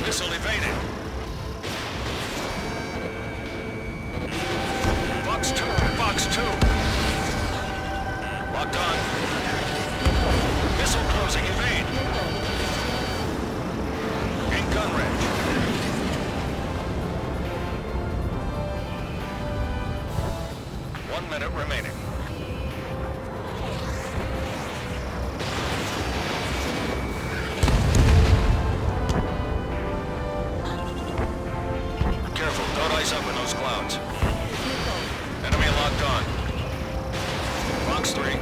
Missile evaded. Fox 2, Fox 2. Locked on. Missile closing, evade. In gun range. One minute remaining. Careful, don't ice up in those clouds. Enemy locked on. Fox 3.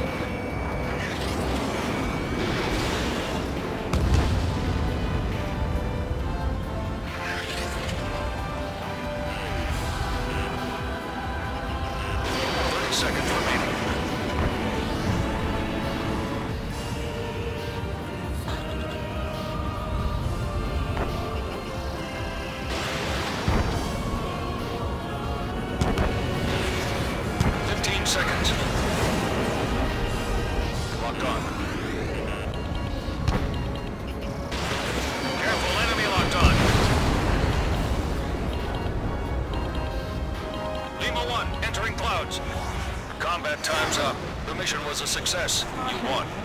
Seconds remaining. Seconds. Locked on. Careful, enemy locked on. Lima 1, entering clouds. Combat time's up. The mission was a success. You won.